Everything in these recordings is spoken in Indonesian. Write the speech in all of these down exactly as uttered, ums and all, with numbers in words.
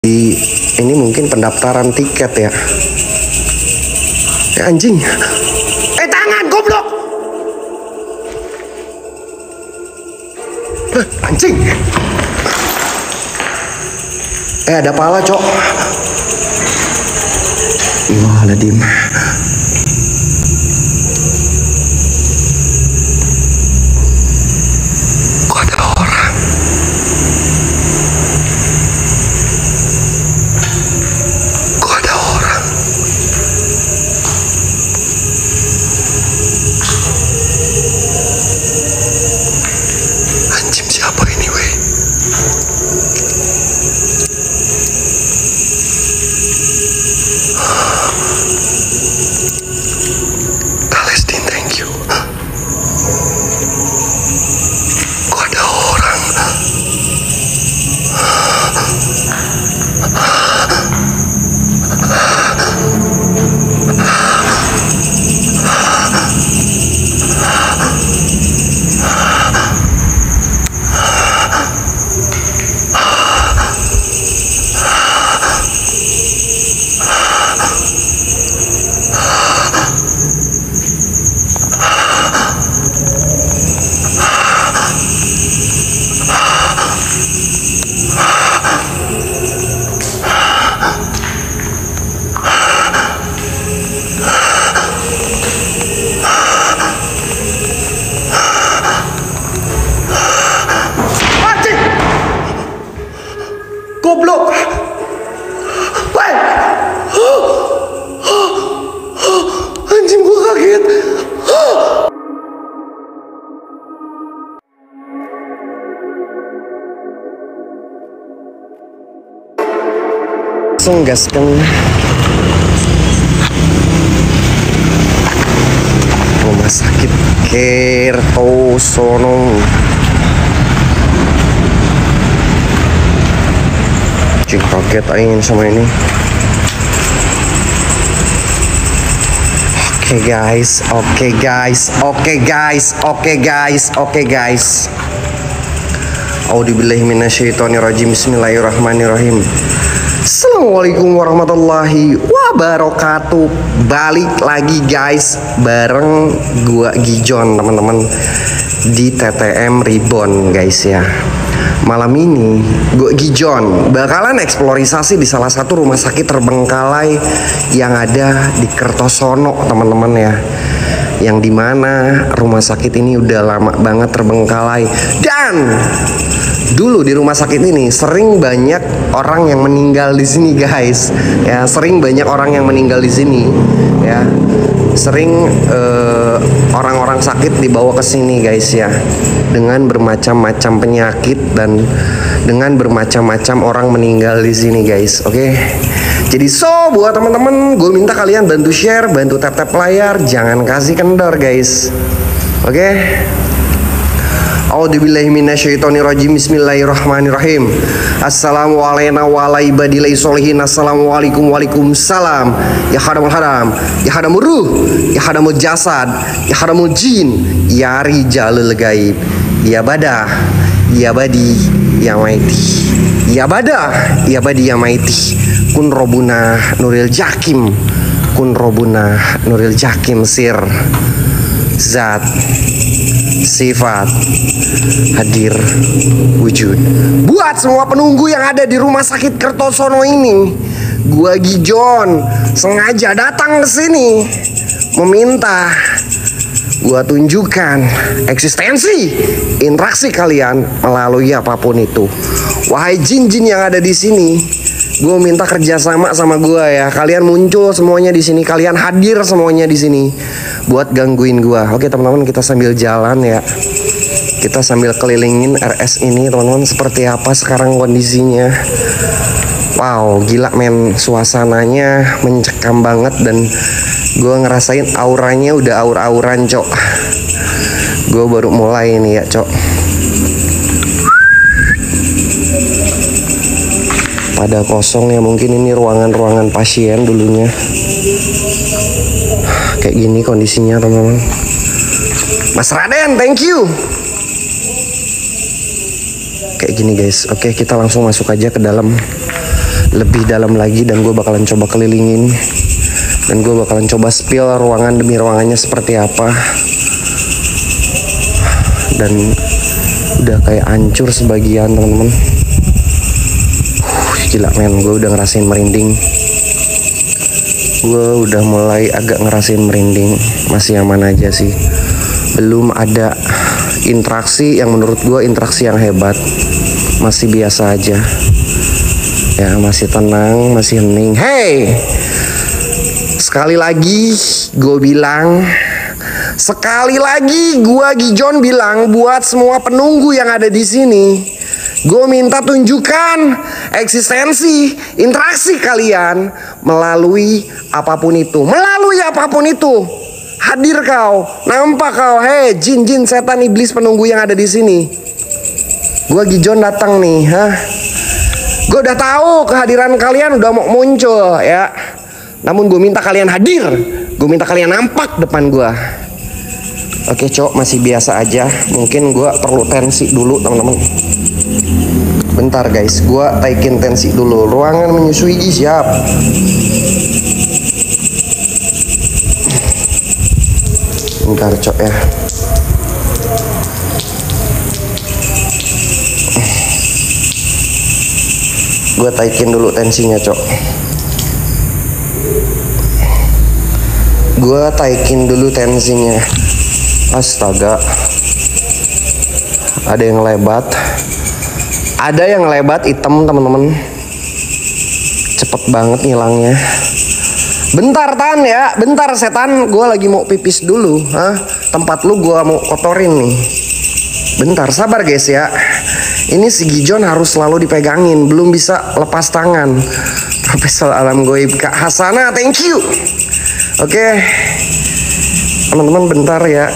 Di ini mungkin pendaftaran tiket ya. Eh anjing. Eh tangan goblok. Eh, anjing. Eh ada pala, Cok. Allahuadzim. Kok ada orang? Kok ada orang? Anjing siapa ini, weh? Palestine, thank you. Kok ada orang? Goblok. Weh. Anjing gua kaget. Langsung gaskan. Rumah sakit Kertosono. Cing kaget aing sama ini. Oke okay, guys, oke okay, guys, oke okay, guys, oke okay, guys, oke okay, guys. A'udzubillahi minasyaitonirrajim. Bismillahirrahmanirrahim. Assalamualaikum warahmatullahi wabarakatuh. Balik lagi guys bareng gua Gijon teman-teman di T T M Reborn guys ya. Malam ini gue Gijon bakalan eksplorisasi di salah satu rumah sakit terbengkalai yang ada di Kertosono teman-teman ya. Yang dimana rumah sakit ini udah lama banget terbengkalai. Dan dulu di rumah sakit ini sering banyak orang yang meninggal di sini guys. Ya sering banyak orang yang meninggal di sini ya. Sering orang-orang uh, sakit dibawa ke sini guys ya, dengan bermacam-macam penyakit dan dengan bermacam-macam orang meninggal di sini guys. Oke, okay? Jadi so buat teman-teman, gue minta kalian bantu share, bantu tap-tap layar, jangan kasih kendor guys. Oke. Okay? A'udzubillahi minasyaitonirrajim. Bismillahirrahmanirrahim. Assalamualaikum warahmatullahi wabarakatuh. Assalamualaikum waalaikumsalam. Ya hadamul haram, ya hadamul ruh, ya hadamul jasad, ya hadamul jin, ya rijalul gaib, ya badah, ya badi, ya maiti, ya badah, ya badi, ya maiti. Kun robuna nuril jakim, kun robuna nuril jakim sir. Zat, sifat, hadir, wujud. Buat semua penunggu yang ada di rumah sakit Kertosono ini, gua Gijon sengaja datang ke sini meminta gua tunjukkan eksistensi interaksi kalian melalui apapun itu. Wahai jin-jin yang ada di sini, gue minta kerjasama sama gue ya. Kalian muncul semuanya di sini, kalian hadir semuanya di sini buat gangguin gue. Oke teman-teman, kita sambil jalan ya. Kita sambil kelilingin R S ini teman-teman, seperti apa sekarang kondisinya. Wow, gila men, suasananya mencekam banget dan gue ngerasain auranya udah aur-auran cok. Gue baru mulai nih ya cok. Pada kosong ya, mungkin ini ruangan-ruangan pasien dulunya. Kayak gini kondisinya teman-teman. Mas Raden, thank you. Kayak gini guys. Oke, kita langsung masuk aja ke dalam. lebih dalam lagi, dan gue bakalan coba kelilingin, dan gue bakalan coba spill ruangan demi ruangannya seperti apa. Dan udah kayak hancur sebagian teman-teman. uh, Gila men, gue udah ngerasain merinding. Gue udah mulai agak ngerasain merinding. Masih aman aja sih, belum ada interaksi yang menurut gue interaksi yang hebat. Masih biasa aja ya, masih tenang, masih hening. Hey, sekali lagi gue bilang, sekali lagi gue Gijon bilang buat semua penunggu yang ada di sini, gue minta tunjukkan eksistensi interaksi kalian melalui apapun itu, melalui apapun itu. Hadir kau, nampak kau, hei jin jin setan iblis penunggu yang ada di sini. Gue Gijon datang nih, hah? Gue udah tahu kehadiran kalian udah mau muncul ya. Namun gue minta kalian hadir, gue minta kalian nampak depan gue. Oke cok, masih biasa aja. Mungkin gue perlu tensi dulu teman-teman. Bentar guys, gue taikin tensi dulu. Ruangan menyusui siap. Bentar cok ya. Gue taikin dulu tensinya cok. Gue taikin dulu tensinya. Astaga, ada yang lebat, ada yang lebat hitam teman-teman. Cepet banget ngilangnya. Bentar tan ya, bentar setan, gue lagi mau pipis dulu. Hah? Tempat lu gue mau kotorin nih. Bentar, sabar guys ya. Ini si Gijon harus selalu dipegangin, belum bisa lepas tangan. Profesor Alam Goib Kak Hasana, thank you. Oke, teman-teman bentar ya.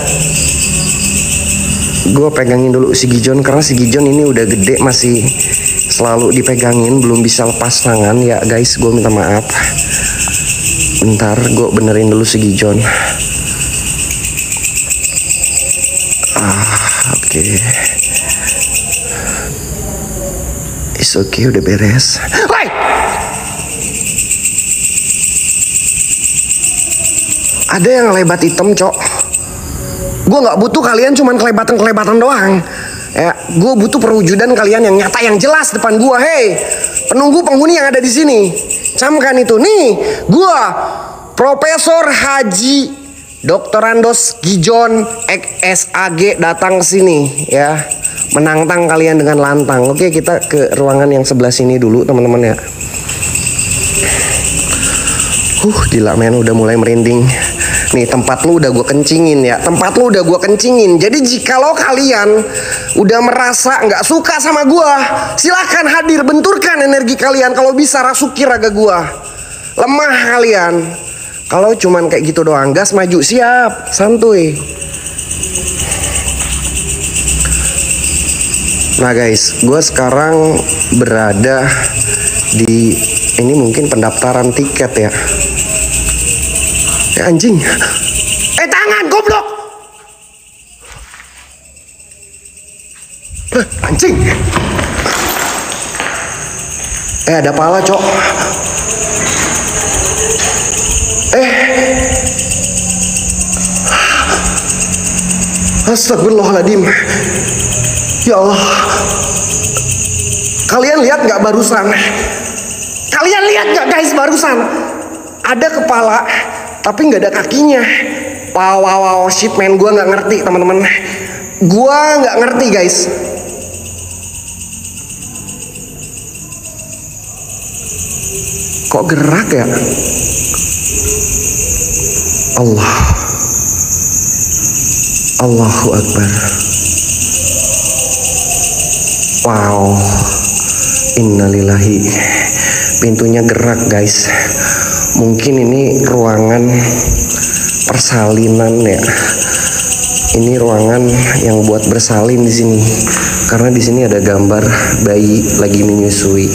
Gue pegangin dulu si Gijon, karena si Gijon ini udah gede, masih selalu dipegangin, belum bisa lepas tangan ya guys. Gue minta maaf. Bentar, gue benerin dulu si Gijon. Ah, oke. Okay. It's okay, udah beres. Hai! Ada yang lebat hitam, cok. Gue nggak butuh kalian cuman kelebatan-kelebatan doang. Ya, gue butuh perwujudan kalian yang nyata, yang jelas depan gue. Hey, penunggu penghuni yang ada di sini, camkan itu. Nih, gue Profesor Haji doktor Andos Gijon S A G datang ke sini ya, menantang kalian dengan lantang. Oke, kita ke ruangan yang sebelah sini dulu teman-teman ya. Uh, gila men, udah mulai merinding. Nih tempat lu udah gue kencingin ya, tempat lu udah gue kencingin. Jadi jikalau kalian udah merasa nggak suka sama gue, silakan hadir, benturkan energi kalian. Kalau bisa rasuki raga gue. Lemah kalian. Kalau cuman kayak gitu doang, gas maju, siap, santuy. Nah guys, gue sekarang berada di, ini mungkin pendaftaran tiket ya. Eh anjing, eh tangan goblok, eh, anjing, eh ada pala cok, eh, astagfirullahaladzim, ya Allah, kalian lihat nggak barusan? Kalian lihat nggak guys barusan? Ada kepala tapi nggak ada kakinya. Wow, wow, wow, shit man, gue nggak ngerti teman-teman. Gue nggak ngerti guys. Kok gerak ya? Allah, Allahu Akbar. Wow, innalillahi. Pintunya gerak guys. Mungkin ini ruangan persalinan ya. Ini ruangan yang buat bersalin di sini. Karena di sini ada gambar bayi lagi menyusui.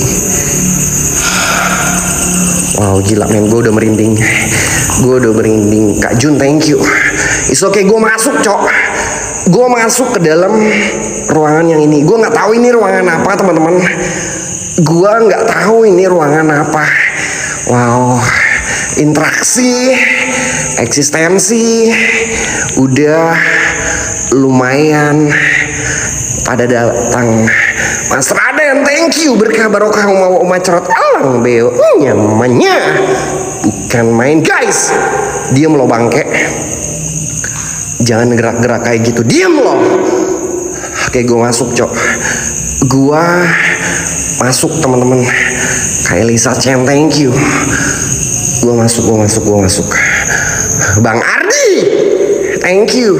Wow, gila men, gue udah merinding. Gue udah merinding. Kak Jun, thank you. It's okay, gue masuk cok. Gue masuk ke dalam ruangan yang ini. Gue nggak tahu ini ruangan apa teman-teman. Gua nggak tahu ini ruangan apa. Wow, interaksi, eksistensi, udah lumayan pada datang. Mas Raden, thank you, berkah barokah mau macerot alang beo nyamannya bukan main guys. Diem lo bangke, jangan gerak-gerak kayak gitu, diem lo. Oke, gue masuk cok, gue masuk teman-teman. Kayak Lisa Chen, thank you. Gue masuk, gue masuk, gue masuk. Bang Ardi, thank you.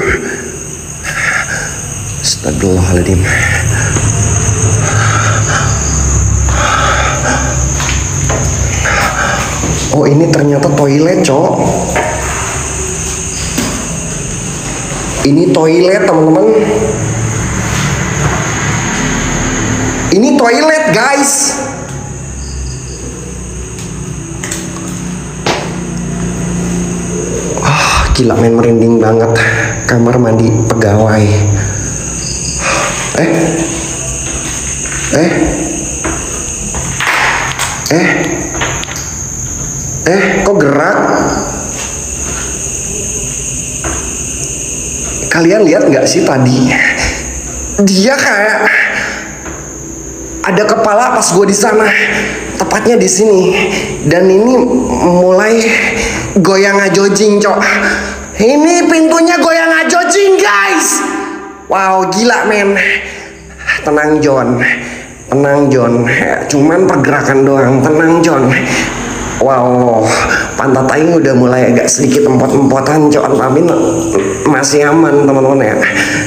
Astagfirullahaladzim. Oh, ini ternyata toilet cok. Ini toilet teman-teman. Ini toilet guys. Ah, gila men, merinding banget. Kamar mandi pegawai. Eh, eh, eh, eh, kok gerak? Kalian lihat nggak sih tadi? Dia kayak ada kepala pas gue di sana, tepatnya di sini, dan ini mulai goyang ngajojing cok. Ini pintunya goyang ngajojing guys. Wow, gila men. Tenang John, tenang John, cuman pergerakan doang, tenang John. Wow, pantat aing udah mulai agak sedikit empot-empotan cok, tapi masih aman teman-teman ya.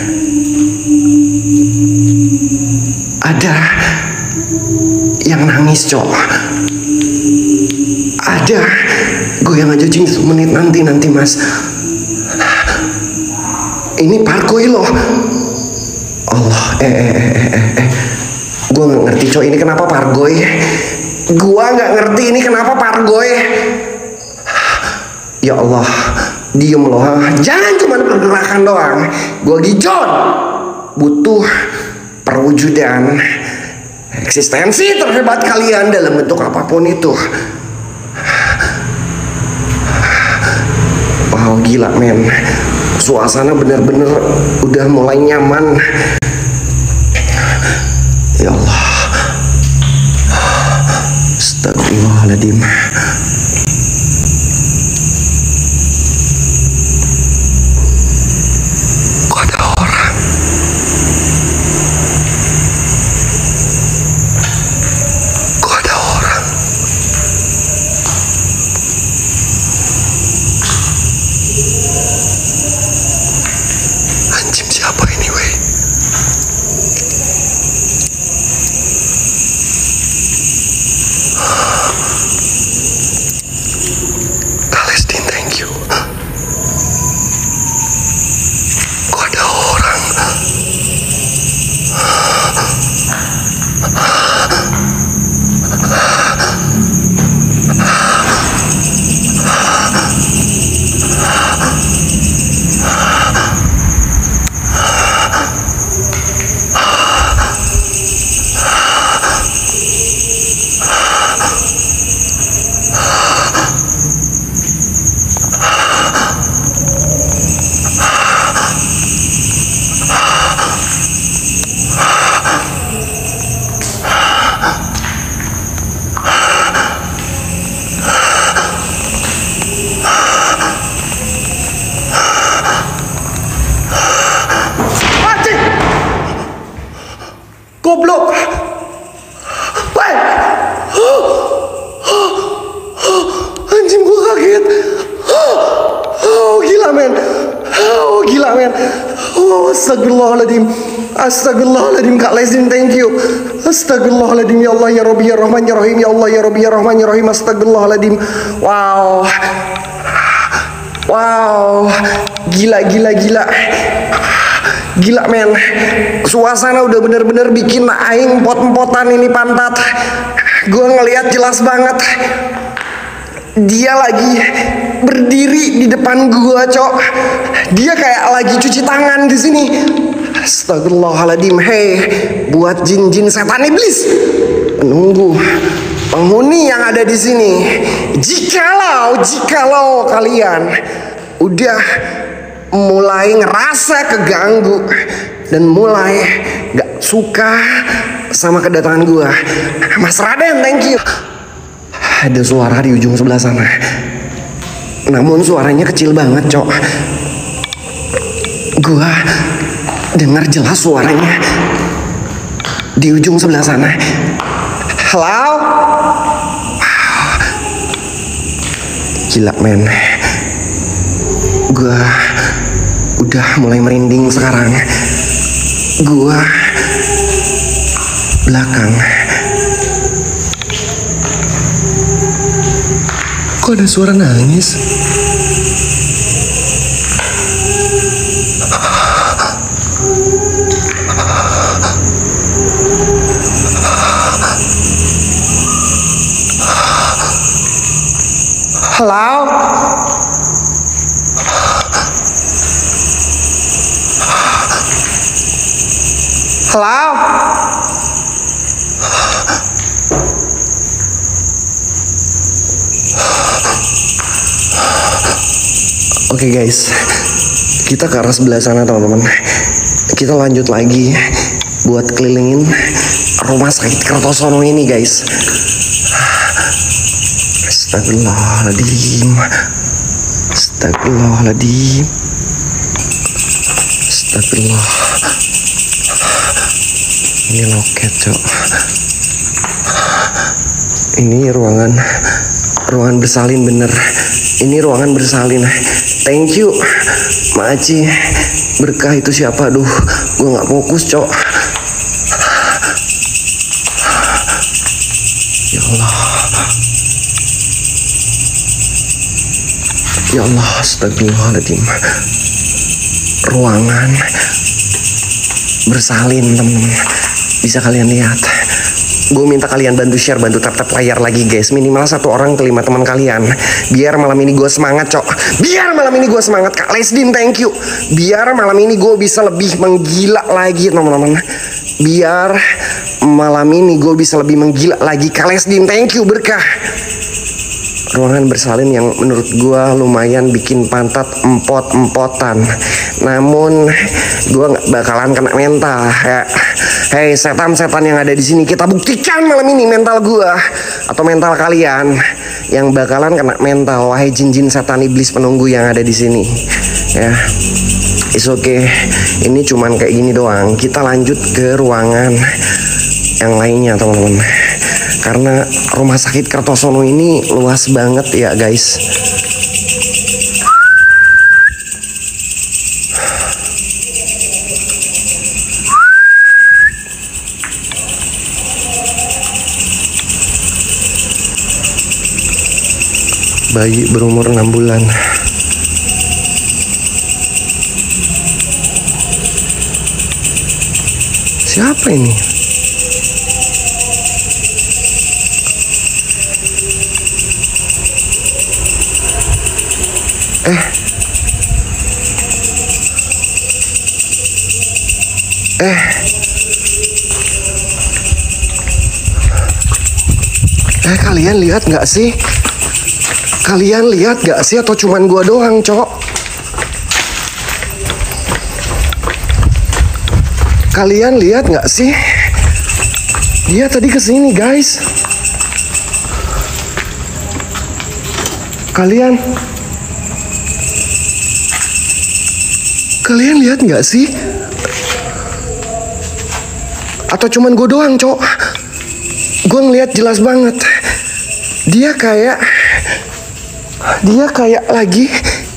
Ada yang nangis cok, ada goyang aja cing semenit nanti nanti mas. Ini parkoy loh. Allah, eh eh eh eh eh, eh. Gue nggak ngerti cok, ini kenapa pargoy? Gua nggak ngerti ini kenapa pargoy. Ya Allah, diem loh. Jangan cuma pergerakan doang. Gua gijon butuh perwujudan eksistensi terhebat kalian dalam bentuk apapun itu. Wow, gila men. Suasana bener-bener udah mulai nyaman. Ya Allah. Astagfirullahaladzim. Kok ada orang? Kok ada orang? Anjing siapa ini weh? Palestine, thank you. Kok ada orang? Goblok. Woi. Anjing, gua kaget. Oh, gila men. Oh, gila men. Oh, astagfirullahaladzim. Astagfirullahaladzim Kak Lesin, thank you. Astagfirullahaladzim, ya Allah ya Rabbi ya Rahman ya Rahim, ya Allah ya Rabbi ya Rahman ya Rahim. Astagfirullahaladzim. Wow. Wow. Gila gila gila. Gila men, suasana udah bener-bener bikin aing pot-potan ini pantat. Gue ngeliat jelas banget dia lagi berdiri di depan gue cok. Dia kayak lagi cuci tangan di sini. Astagfirullahaladzim. Hey, buat jin-jin setan iblis, penunggu, penghuni yang ada di sini. Jikalau, jikalau kalian udah mulai ngerasa keganggu dan mulai gak suka sama kedatangan gua, Mas Raden, thank you. Ada suara di ujung sebelah sana, namun suaranya kecil banget, cok. Gua dengar jelas suaranya di ujung sebelah sana. Halo? Gila men, gua udah mulai merinding sekarang. Gua belakang. Kok ada suara nangis? Halo? Halo? Oke guys, kita ke arah sebelah sana teman-teman. Kita lanjut lagi buat kelilingin rumah sakit Kertosono ini guys. Astagfirullahaladzim. Astagfirullahaladzim. Astagfirullah. Ini loket, cok. Ini ruangan ruangan bersalin bener. Ini ruangan bersalin. Thank you, Mak Aci. Berkah itu siapa? Duh, gue nggak fokus, cok. Ya Allah. Ya Allah, astagfirullahaladzim. Ruangan bersalin, teman-teman. Bisa kalian lihat. Gue minta kalian bantu share, bantu tap-tap layar lagi guys. Minimal satu orang ke lima teman kalian. Biar malam ini gue semangat, cok. Biar malam ini gue semangat, Kak Lesdin, thank you. Biar malam ini gue bisa lebih menggila lagi, teman-teman. Biar malam ini gue bisa lebih menggila lagi, Kak Lesdin, thank you. Berkah. Ruangan bersalin yang menurut gua lumayan bikin pantat empot-empotan. Namun gua nggak bakalan kena mental ya. Hei setan-setan yang ada di sini, kita buktikan malam ini mental gua atau mental kalian yang bakalan kena mental. Wahai jin-jin setan iblis penunggu yang ada di sini. Ya. It's okay. Ini cuman kayak gini doang. Kita lanjut ke ruangan yang lainnya, teman-teman. Karena rumah sakit Kertosono ini luas banget ya guys. Bayi berumur enam bulan. Siapa ini? Eh, eh, eh, kalian lihat nggak sih? Kalian lihat nggak sih? Atau cuman gua doang, cok? Kalian lihat nggak sih? Dia tadi kesini, guys. Kalian. Kalian lihat nggak sih? Atau cuman gue doang, cok? Gue ngeliat jelas banget. Dia kayak, dia kayak lagi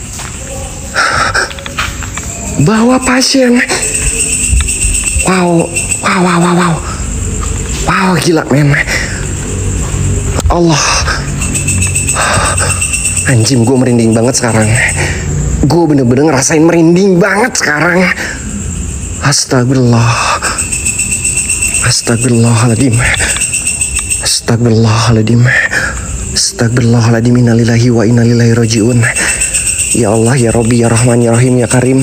bawa pasien. Wow, wow, wow, wow, wow, wow, gila men. Allah, anjing, gue merinding banget sekarang. Gue bener-bener ngerasain merinding banget sekarang. Astagfirullah. Astagfirullahaladzim. Astagfirullahaladzim. Astagfirullahaladzim. Innalillahi wa innalillahi rajiun. Ya Allah, ya Rabbi, ya Rahman, ya Rahim, ya Karim.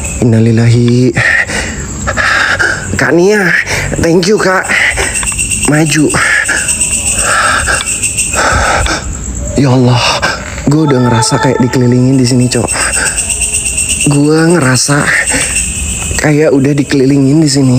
Innalillahi. Kak Nia, thank you kak. maju. Ya Allah, gue udah ngerasa kayak dikelilingin di sini, Cok. Gue ngerasa kayak udah dikelilingin di sini.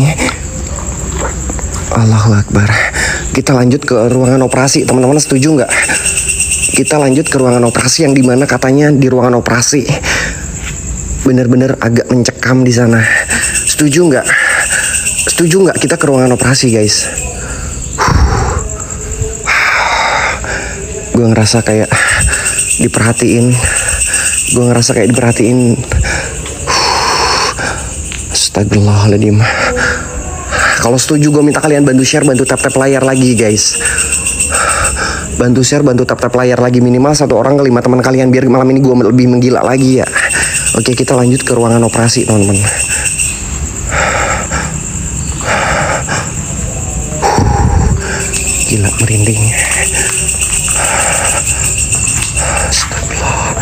Allahu Akbar. Kita lanjut ke ruangan operasi, teman-teman setuju nggak? Kita lanjut ke ruangan operasi yang dimana katanya di ruangan operasi bener-bener agak mencekam di sana. Setuju nggak? Setuju nggak kita ke ruangan operasi, guys? Gue ngerasa kayak diperhatiin. Gue ngerasa kayak diperhatiin. Astagfirullahaladzim. Kalau setuju gue minta kalian bantu share, bantu tap-tap layar lagi, guys. Bantu share, bantu tap-tap layar lagi. Minimal satu orang ke lima teman kalian, biar malam ini gue lebih menggila lagi ya. Oke, kita lanjut ke ruangan operasi, teman-teman. Gila, merinding. Astagfirullah.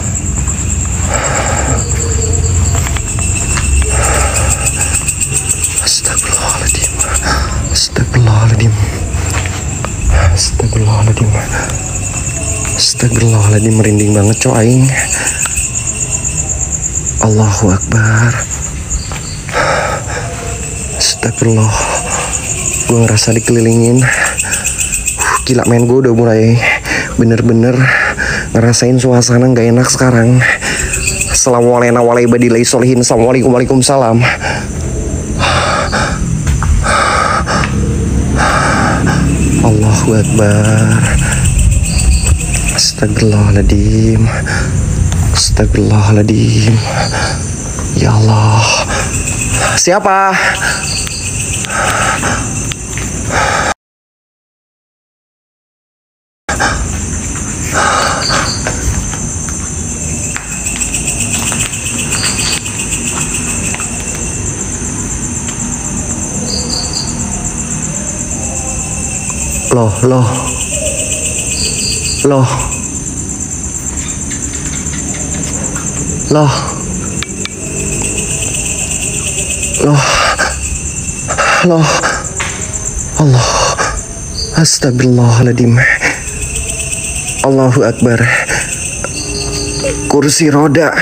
Astagfirullahaladzim. Astagfirullahaladzim. Astagfirullahaladzim. Astagfirullahaladzim, merinding banget, coy, aing. Allahu Akbar. Astagfirullah. Gue ngerasa dikelilingin. Gila men, gue udah mulai bener-bener ngerasain suasana gak enak sekarang. Assalamualaikum warahmatullahi wabarakatuh. Assalamualaikum, waalaikumsalam. Allahu Akbar. Astagfirullahaladzim. Astagfirullahaladzim. Ya Allah. Siapa? Loh, loh. Loh. Loh. Loh. Loh. Allah. Astagfirullahaladzim. Allahu Akbar. Kursi roda.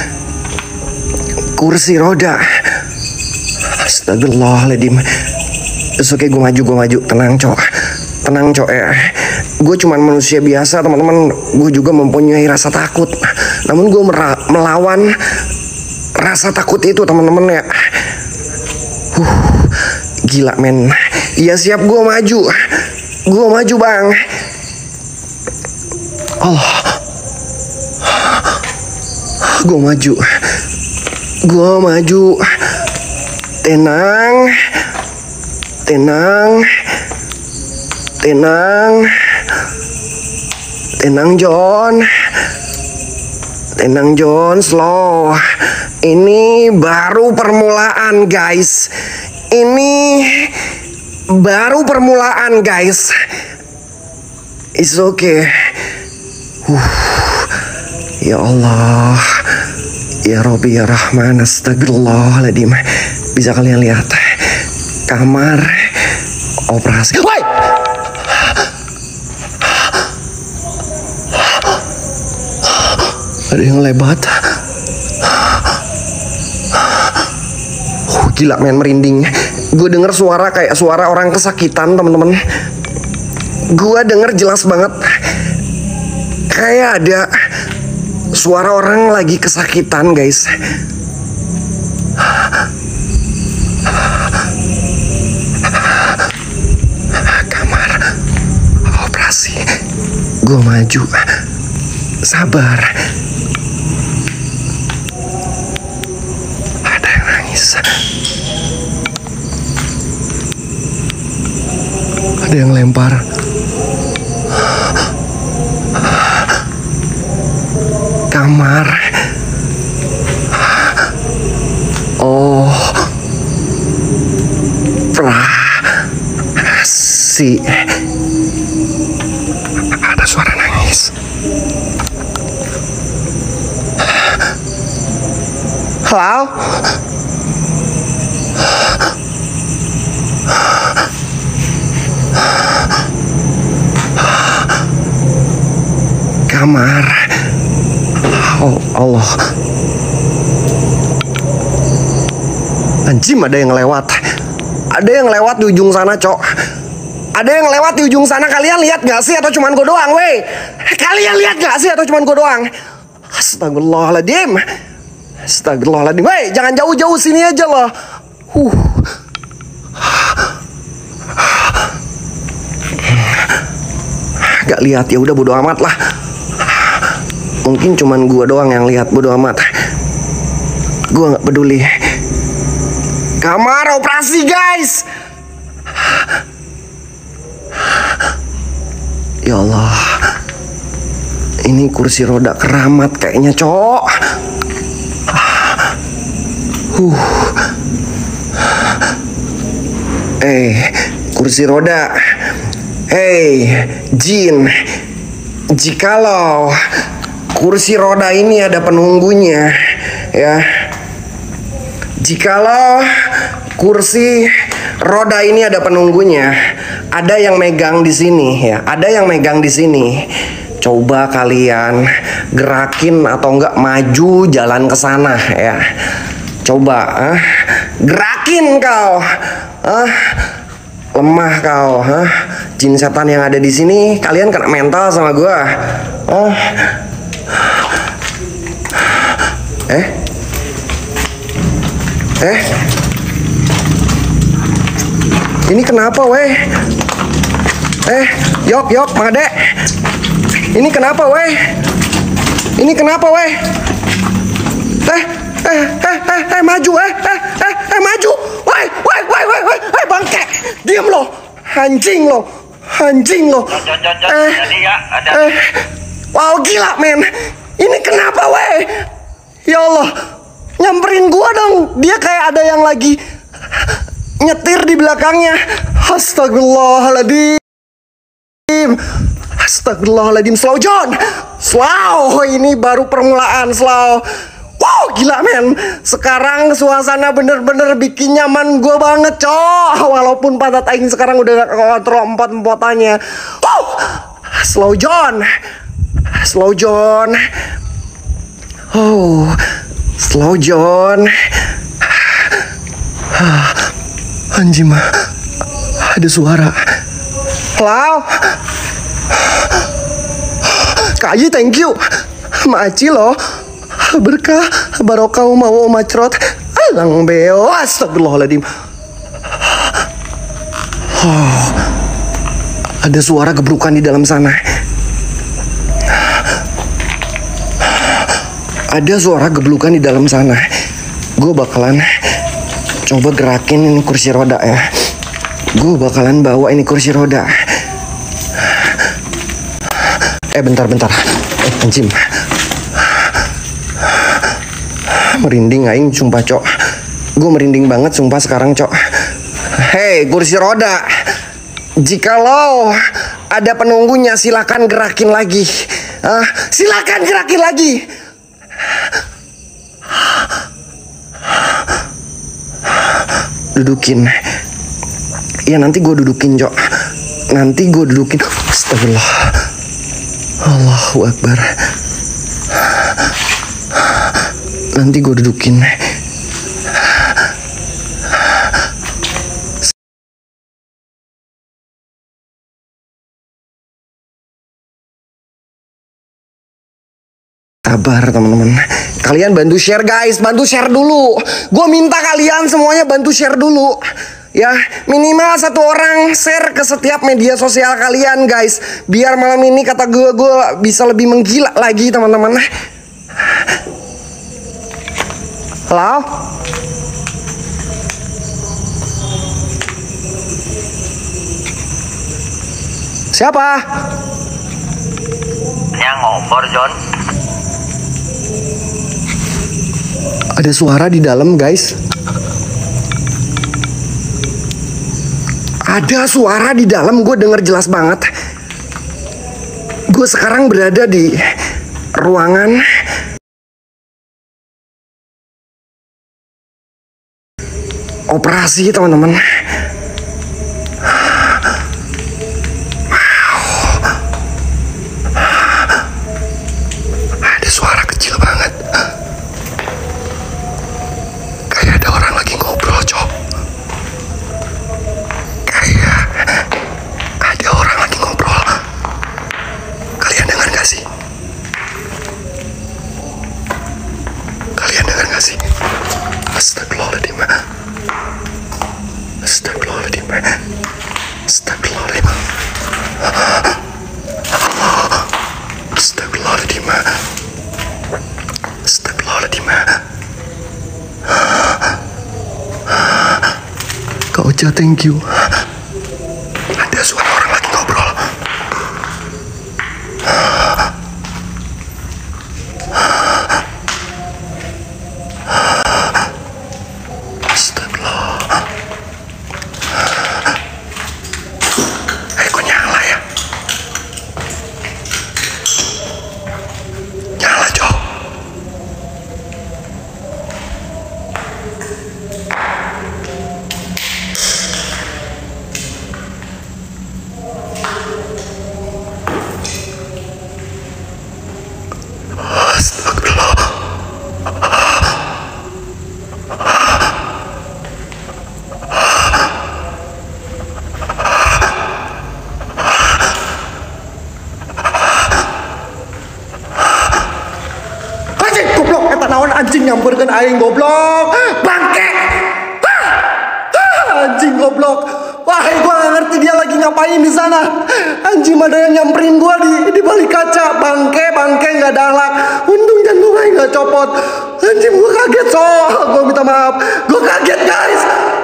Kursi roda. Astagfirullahaladzim. Oke, okay, gue maju, gue maju. Tenang, cok. Tenang, cok ya. Gue cuman manusia biasa, teman-teman. Gue juga mempunyai rasa takut. Namun gue melawan rasa takut itu, teman-teman ya. Uh, gila men. Iya siap, gue maju. Gue maju bang. Allah. Gue maju. Gue maju. Tenang. Tenang. Tenang. Tenang John. Tenang John, slow. Ini baru permulaan guys. Ini baru permulaan guys. It's okay. uh. Ya Allah. Ya Rabbi ya Rahman. Astagfirullahaladzim. Bisa kalian lihat kamar operasi. Woi! Ada yang lebat. uh, Gila men, merinding. Gue denger suara kayak suara orang kesakitan, teman-teman. Gue denger jelas banget. Kayak ada suara orang lagi kesakitan guys. Kamar operasi. Gue maju. Sabar. Ada yang nangis. Ada yang lempar. Kamar. Oh. Prasi. Ada suara nangis. Halo? kamar. Oh Allah. Anjim, ada yang lewat. Ada yang lewat di ujung sana, cok. Ada yang lewat di ujung sana. Kalian lihat gak sih atau cuman gue doang, weh? Kalian lihat gak sih atau cuman gue doang? Astagfirullahaladzim. Astagfirullahaladzim. Weh, jangan jauh-jauh, sini aja loh. Huh. Gak lihat, ya udah bodo amat lah. Mungkin cuman gue doang yang lihat, bodo amat. Gue gak peduli. Kamar operasi, guys. Ya Allah. Ini kursi roda keramat kayaknya, cok. Huh. Eh, kursi roda. Hey, Jin. Jikalau kursi roda ini ada penunggunya, ya. Jikalau kursi roda ini ada penunggunya, ada yang megang di sini, ya. Ada yang megang di sini. Coba kalian gerakin atau enggak maju jalan ke sana, ya. Coba, ah, gerakin kau, ah, lemah kau, ah. Jin setan yang ada di sini, kalian kena mental sama gua, ah. Eh, eh, ini kenapa, weh? Eh, yok, yok, Made. Ini kenapa, weh? Ini kenapa, weh? Eh, eh, eh, eh, eh, maju, eh, eh, eh, eh, maju. Weh, weh, weh, weh, weh, eh, bangke. Diam lo, anjing lo, anjing lo. Eh, eh, wow, gila, men. Ini kenapa, weh? Ya Allah, nyamperin gua dong. Dia kayak ada yang lagi nyetir di belakangnya. Astagfirullahaladzim. Astagfirullahaladzim. Slow, John. Slow. Ini baru permulaan, slow. Wow, gila, men. Sekarang suasana bener-bener bikin nyaman gue banget, cok. Walaupun patat aing sekarang udah kontrol empot-empotannya. Wow. Slow, John. Slow, John. Oh, slow, John. Anjing, ada suara. Halo, Kak Aji, thank you. Maci loh, berkah barokah mau macrot. Alang beo, astagfirullahaladzim. Oh, ada suara gebrukan di dalam sana. Ada suara geblukan di dalam sana. Gue bakalan coba gerakin ini kursi roda, ya. Gue bakalan bawa ini kursi roda. Eh, bentar-bentar. Eh, anjing. Merinding aing, sumpah, cok. Gue merinding banget, sumpah, sekarang, cok. Hei, kursi roda. Jikalau ada penunggunya, silakan gerakin lagi. Ah, silakan gerakin lagi. Dudukin. Ya, nanti gue dudukin, Cok. Nanti gue dudukin. Astagfirullah. Allahu Akbar. Nanti gue dudukin. Sabar, teman-teman. Kalian bantu share, guys. Bantu share dulu. Gue minta kalian semuanya bantu share dulu. Ya, minimal satu orang share ke setiap media sosial kalian, guys. Biar malam ini kata gue, gue bisa lebih menggila lagi, teman-teman. Halo? Siapa? Yang ngompor, John. Ada suara di dalam, guys. Ada suara di dalam, gue denger jelas banget. Gue sekarang berada di ruangan operasi, teman-teman. sih? Kalian dengar gak sih? Astagfirullahaladzim. Astagfirullahaladzim. Astagfirullahaladzim. Astagfirullahaladzim. Astagfirullahaladzim. Kak Ocha, thank you. Ada suara orang lagi ngobrol. Astagfirullah. Eh, kok nyala ya? Nyala, Cok. Astagfirullah. Anjing goblok, eta naon anjing nyamperkeun aing goblok. Bangke. Ah, anjing goblok. Wah, gua gak ngerti dia lagi ngapain di sana. Anjing ada yang nyamperin gua di di balik kaca. Bangke, bangke nggak dalak. Untung jantung aing nggak copot. Anjing gua kaget, so. Gua minta maaf. Gua kaget, guys.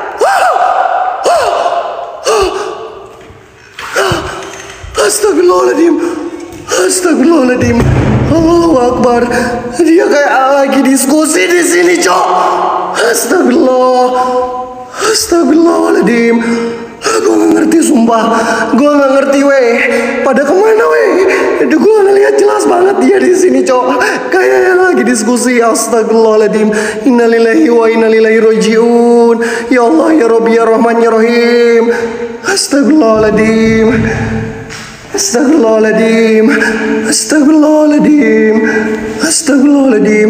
Astagfirullahaladzim. Astagfirullahaladzim. Allahu Akbar. Dia kayak lagi diskusi di sini, Cok. Astagfirullah. Astagfirullahaladzim. Gue gak ngerti sumpah. Gue gak ngerti weh. Pada kemana weh? Gue ngeliat jelas banget dia di sini, Cok. Kayak lagi diskusi. Astagfirullahaladzim. Innalillahi wa innalillahi rojiun. Ya Allah ya Rabbi ya Rahman ya Rahim. Astagfirullahaladzim. Astagfirullahaladzim. Astagfirullahaladzim. Astagfirullahaladzim.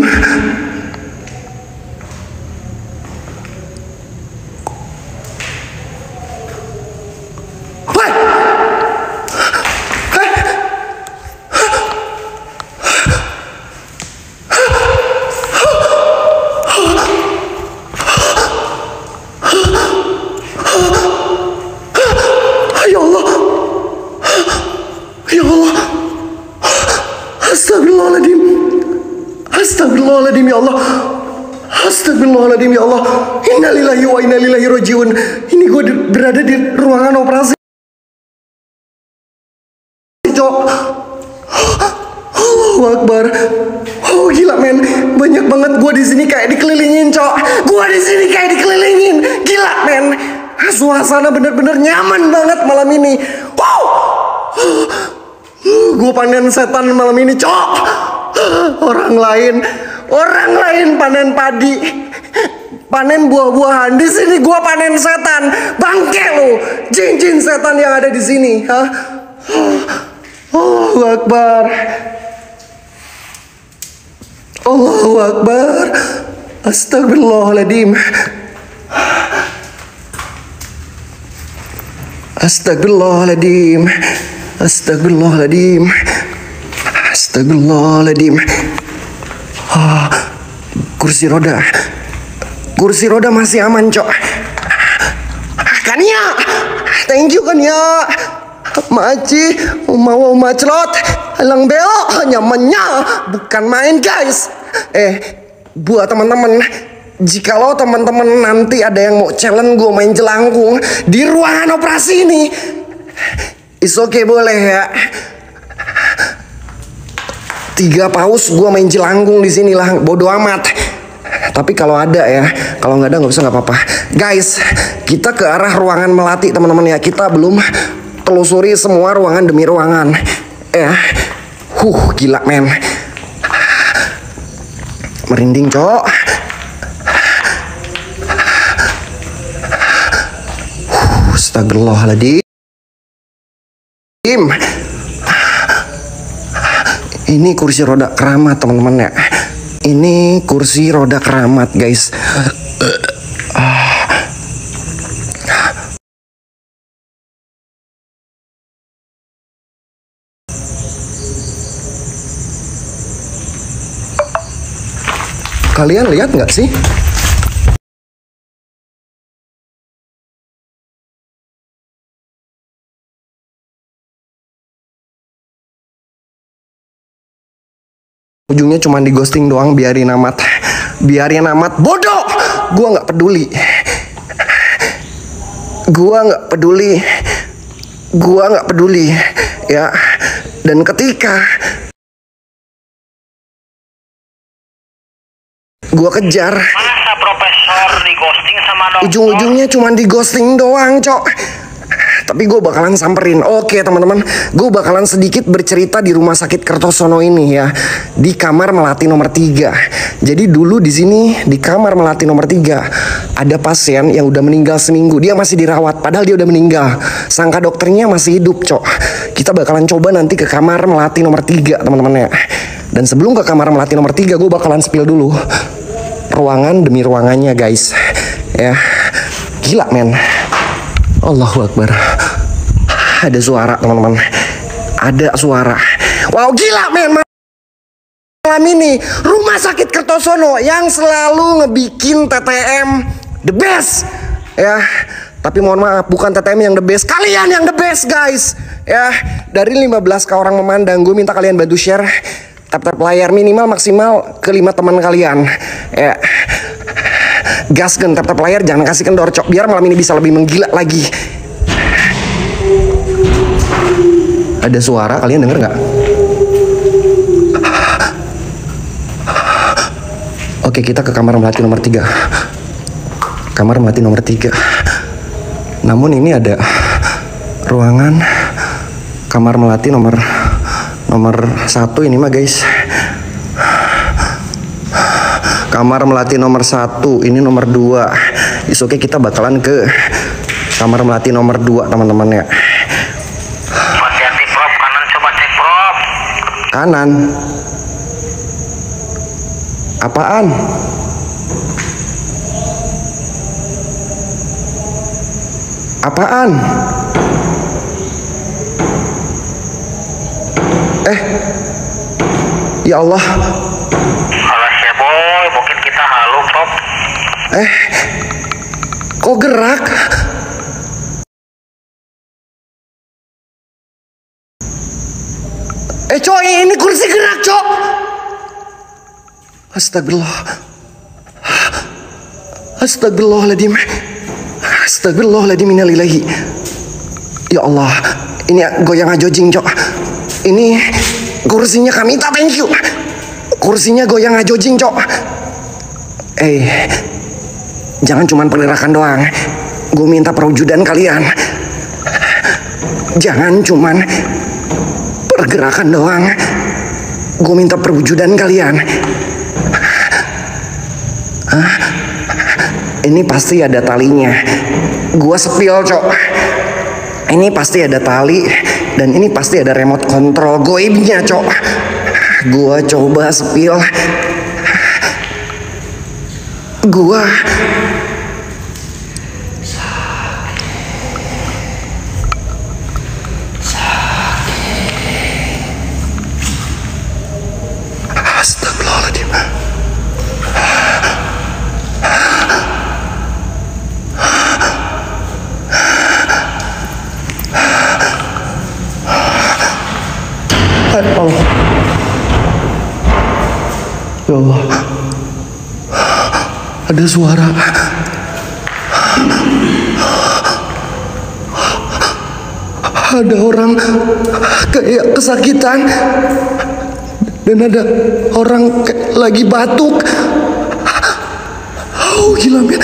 Ya Allah. Ya Allah. Astagfirullahaladzim. Astagfirullahaladzim ya Allah. Astagfirullahaladzim ya Allah. Innalillahi wa innalillahi rojiun. Ini gue berada di ruangan operasi, Cok. Allahu Akbar. Oh gila men, banyak banget gue di sini kayak dikelilingin, Cok. Gue di sini kayak dikelilingin. Gila men. Suasana bener-bener nyaman banget malam ini. Wow. Gue panen setan malam ini, Cok. Orang lain, orang lain panen padi, panen buah-buahan. Di sini gue panen setan. Bangke lu, jin-jin setan yang ada di sini. Hah? Allahu Akbar. Allahu Akbar. Astagfirullahaladzim. Astagfirullahaladzim. Astagfirullahaladzim. Astagfirullahaladzim. Ah, kursi roda. Kursi roda masih aman, Cok. Kania, thank you Kania. Maci mau maclot, halang beo nyamannya bukan main, guys. Eh, buat teman-teman, jikalau teman-teman nanti ada yang mau challenge gue main jelangkung di ruangan operasi ini, is oke okay, boleh ya. Tiga paus gue main jelangkung di sini lah, bodo amat. Tapi kalau ada ya, kalau nggak ada nggak usah, nggak apa-apa. Guys, kita ke arah ruangan melati teman-teman ya. Kita belum telusuri semua ruangan demi ruangan. Ya, huh gila men. Merinding, Cok. Astagfirullahaladzim. Ini kursi roda keramat teman-teman ya. Ini kursi roda keramat guys. Kalian lihat nggak sih? Ujungnya cuma di ghosting doang, biarin amat. Biarin amat, bodoh. Gua nggak peduli. Gua nggak peduli. Gua nggak peduli, ya. Dan ketika gua kejar, masa profesor di ghosting sama dokter? ujung-ujungnya cuma di ghosting doang, cok. Tapi gue bakalan samperin. Oke teman-teman, gue bakalan sedikit bercerita di rumah sakit Kertosono ini ya, di kamar melati nomor tiga. Jadi dulu di sini di kamar melati nomor tiga ada pasien yang udah meninggal seminggu. Dia masih dirawat, padahal dia udah meninggal. Sangka dokternya masih hidup, cok. Kita bakalan coba nanti ke kamar melati nomor tiga, teman-teman ya. Dan sebelum ke kamar melati nomor tiga, gue bakalan spill dulu ruangan demi ruangannya, guys. Ya, gila men. Allahu Akbar. Ada suara teman-teman. Ada suara. Wow, gila men. Malam ini rumah sakit Kertosono yang selalu ngebikin T T M the best. Ya, tapi mohon maaf, bukan T T M yang the best, kalian yang the best, guys. Ya, dari lima belas ke orang memandang, gue minta kalian bantu share. Tap-tap layar minimal maksimal ke lima teman kalian. Ya, gaskan tap-tap layar, jangan kasih kendor, cok, biar malam ini bisa lebih menggila lagi. Ada suara, kalian denger nggak? Oke, kita ke kamar melati nomor tiga. Kamar melati nomor tiga. Namun ini ada ruangan kamar melati nomor nomor satu ini mah, guys. Kamar melati nomor satu, ini nomor dua. Is oke, kita bakalan ke kamar melati nomor dua, teman-teman ya. Hati-hati Prof, kanan coba cek Prof. Kanan. Apaan? Apaan? Eh, ya Allah. Alas ya boy, mungkin kita halu Prof. Eh, kok gerak? Eh, coy, ini kursi gerak, cok. Astagfirullah. Astagfirullahaladzim. Astagfirullahaladzim, innalillahi. Ya Allah, ini goyang ajojing, cok. Ini kursinya kami minta thank you. Kursinya goyang ajojing, cok. Eh, jangan cuman pergerakan doang. Gue minta perwujudan kalian. Jangan cuman pergerakan doang. Gue minta perwujudan kalian. Hah? Ini pasti ada talinya. Gua sepil, cok. Ini pasti ada tali. Dan ini pasti ada remote control goibnya, cok. Gua coba sepil. Gua Astagfirullahaladzim. Allah. Ya Allah. Ada suara. Ada orang kayak kesakitan. Dan ada orang kayak lagi batuk. Oh, gila men.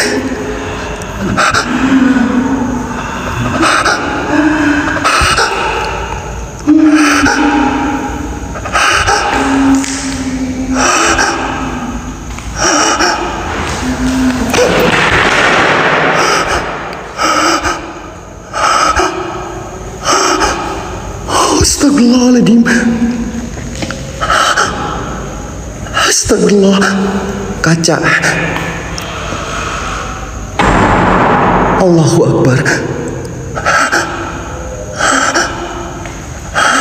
Astagfirullahaladzim. Astagfirullah. Kaca. Allahu Akbar.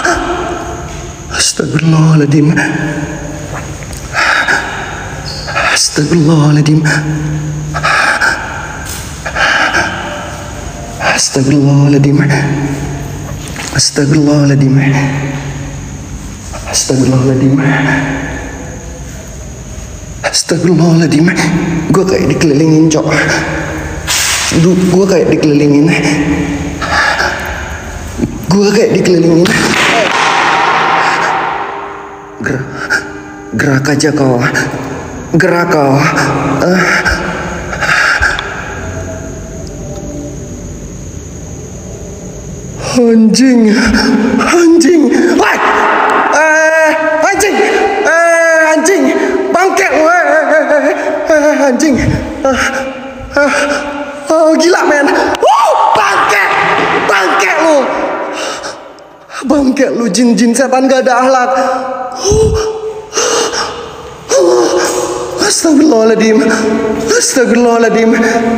Astagfirullahaladzim. Astagfirullahaladzim. Astagfirullahaladzim. Astagfirullahaladzim. Astagfirullahaladzim. Astagfirullahaladzim. Gue kayak dikelilingin, cok. Duh, gue kayak dikelilingin. Gue kayak dikelilingin. Gerak, gerak aja kau. Gerak kau. Uh. Anjing, anjing, wah, eh, anjing, eh, anjing, bangke, wah, eh, anjing, ah, ah, oh gila men, uh, bangke, bangke lu, bangke lu, jin-jin setan gak ada akhlak, uh, uh, astagfirullahaladzim, astagfirullahaladzim.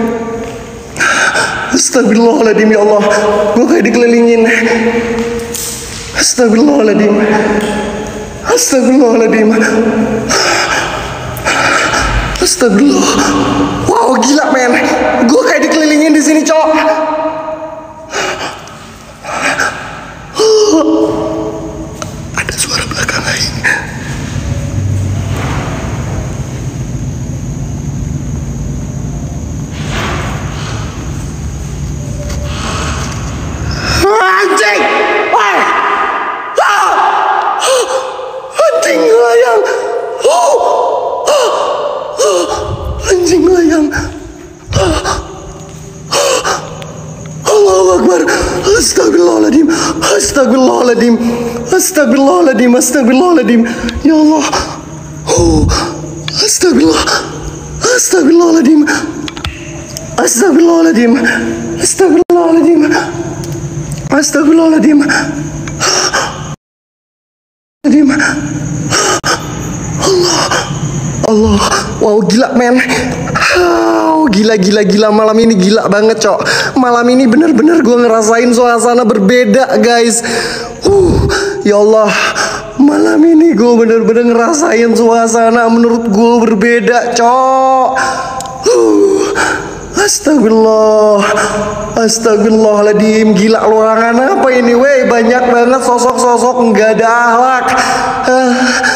Astagfirullahaladzim, ya Allah. Gue kayak dikelilingin. Astagfirullahaladzim. Astagfirullahaladzim. Astagfirullah. Wow, gila men. Gue kayak dikelilingin di sini, cok. Ada suara belakang aing. Anjing, wah, ah, anjing layang, oh, ah, ah, anjing layang, ah, ah, Allahu Akbar, astagfirullahaladzim, astagfirullahaladzim, astagfirullahaladzim, astagfirullahaladzim, ya Allah, oh, astagfirullah, astagfirullahaladzim, astagfirullahaladzim, astagfirullahaladzim. Astagfirullahaladzim. Allah, Allah, wow gila men. Oh, gila gila gila malam ini gila banget, cok. Malam ini bener-bener gue ngerasain suasana berbeda, guys. Uh, ya Allah, malam ini gue bener-bener ngerasain suasana menurut gue berbeda, cok. Uh. Astagfirullah, astagfirullahaladzim. Gila luangan apa ini, wey? Banyak banget sosok-sosok nggak ada akhlak. Uh, uh,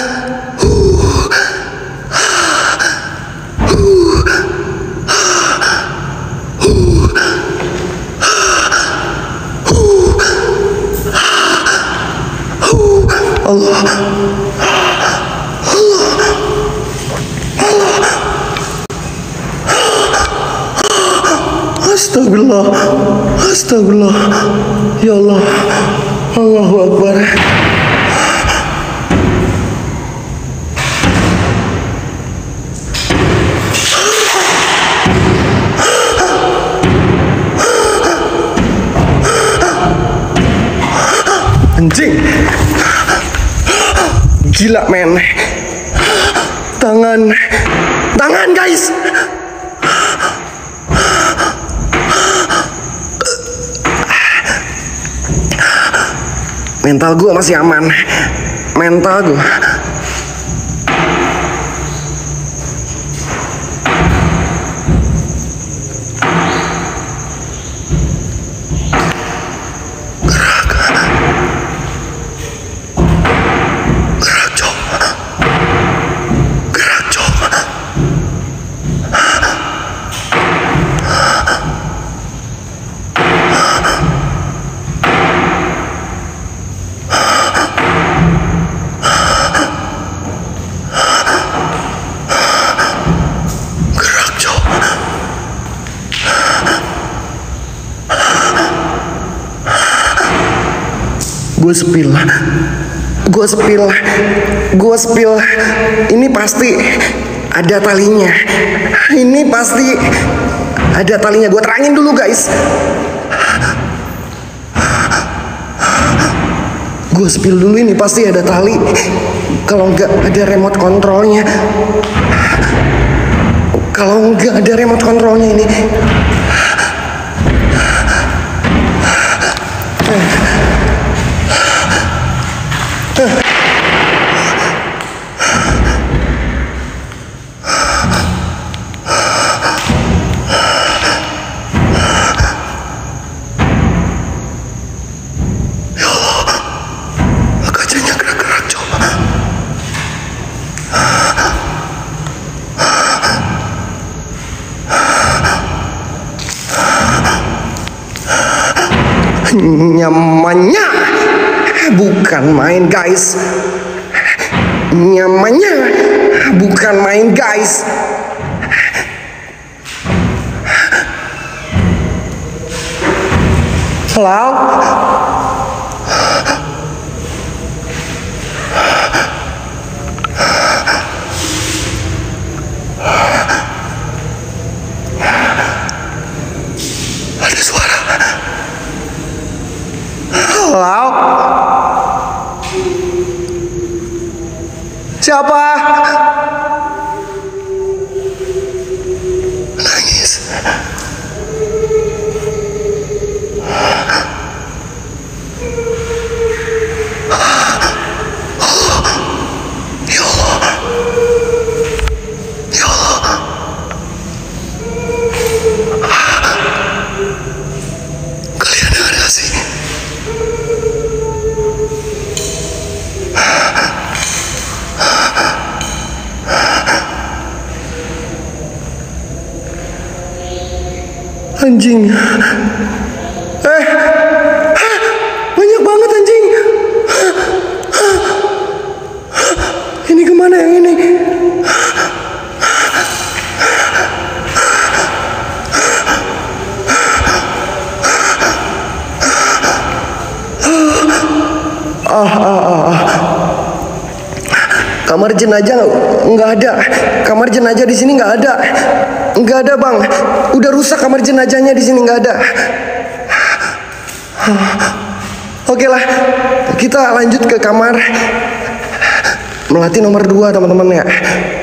uh, uh, uh, Allah, Allah, Allah. Astagfirullah, astagfirullah, ya Allah, Allahu Akbar. Anjing, gila men, tangan, tangan guys. Mental gue masih aman. Mental gue. Gerak. Gerak, Cok. Gerak, Cok. Gue sepil, gue sepil, gue sepil. Ini pasti ada talinya. Ini pasti ada talinya. Gue terangin dulu guys. Gue sepil dulu, ini pasti ada tali. Kalau nggak ada remote kontrolnya, kalau nggak ada remote kontrolnya ini. Nyamannya bukan main guys. Nyamannya bukan main guys. Halo. Ada suara. Halo. Siapa? Nangis. Ya Allah. Ya Allah. Kalian dengar gak sih? Anjing. Eh, banyak banget anjing. Ini kemana yang ini? Ah, ah, ah, ah. Kamar jenazah nggak ada. Kamar jenazah di sini nggak ada. Nggak ada bang. Udah rusak kamar jenazahnya di sini nggak ada. Oke lah, kita lanjut ke kamar melati nomor dua teman-teman ya.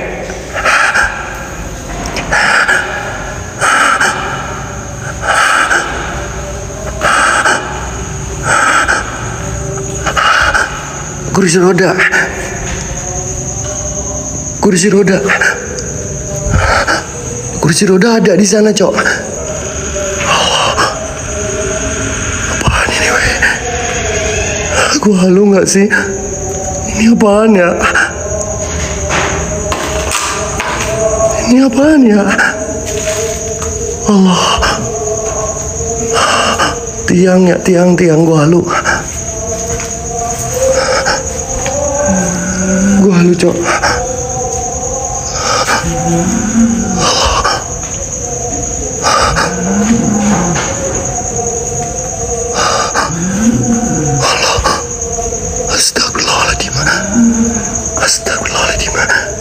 Kursi roda. Kursi roda. Kursi roda ada di sana, Cok. Oh, apaan ini, weh? Aku halu nggak sih? Ini apaan ya? Ini apaan ya? Allah. Tiang ya, tiang, tiang. Gua halu. Gua halu, Cok. Astagfirullahaladzim. Astagfirullahaladzim.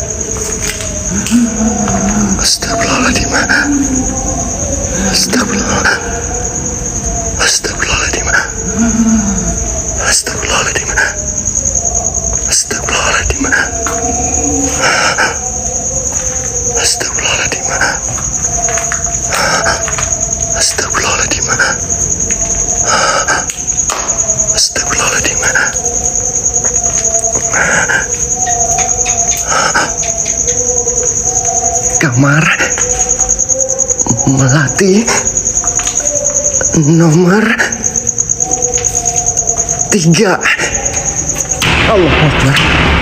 Astagfirullahaladzim. Astagfirullahaladzim. Astagfirullahaladzim. Astagfirullahaladzim. Astagfirullahaladzim. Astagfirullahaladzim. Astagfirullahaladzim. Astagfirullahaladzim. Kamar melati nomor tiga. Allah Akbar.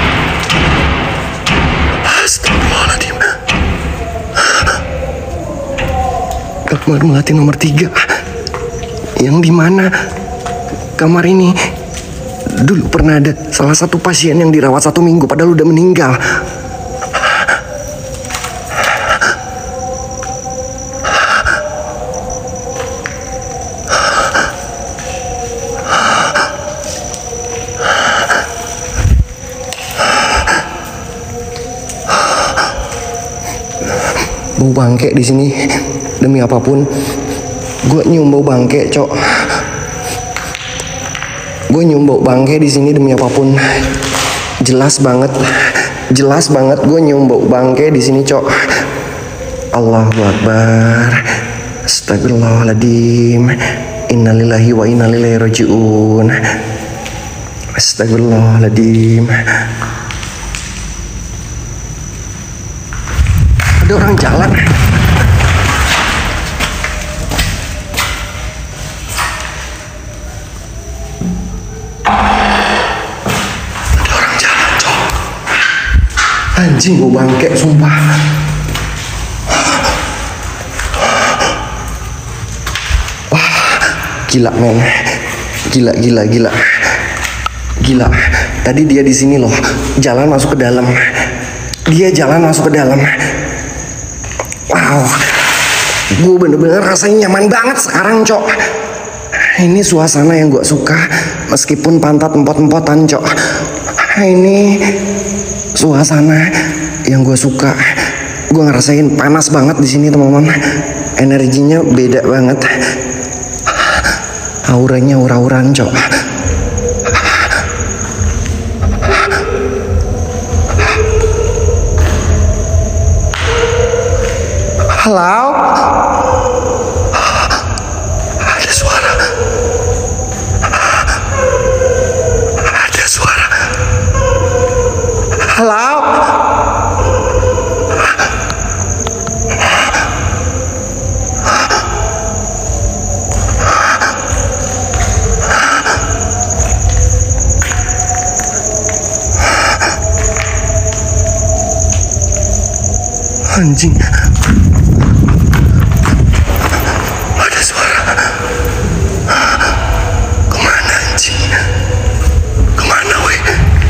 Astagfirullahaladzim. Kamar melati nomor tiga. Yang dimana kamar ini dulu pernah ada salah satu pasien yang dirawat satu minggu padahal udah meninggal. Bau bangke di sini. Demi apapun, gue nyium bau bangke, Cok. Gue nyium bau bangke di sini demi apapun. Jelas banget, jelas banget gue nyium bau bangke di sini, Cok. Allahu Akbar. Astagfirullahaladzim. Innalillahi wa inna ilaihi rajiun. Astagfirullahaladzim. Ada orang jalan. Ada orang jalan, Cok. Anjing, bau bangke, sumpah. Wah, gila men. Gila, gila, gila. Gila. Tadi dia di sini loh. Jalan masuk ke dalam. Dia jalan masuk ke dalam. Wow. Gue bener-bener rasanya nyaman banget sekarang, Cok. Ini suasana yang gue suka. Meskipun pantat empot-empotan, Cok. Ini suasana yang gue suka. Gue ngerasain panas banget di sini, teman-teman. Energinya beda banget. Auranya aura-auran, Cok. Halo? Ada suara. Ada suara. Halo? Anjing. Ada suara. Kemana anjing? Kemana weh?